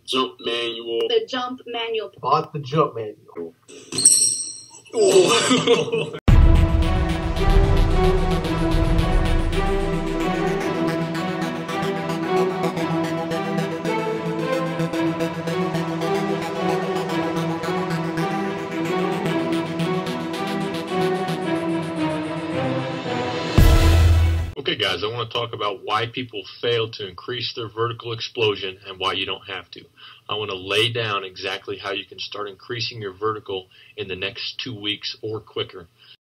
Jump manual. The jump manual. Bought the jump manual. Oh. Okay guys, I want to talk about why people fail to increase their vertical explosion and why you don't have to. I want to lay down exactly how you can start increasing your vertical in the next 2 weeks or quicker.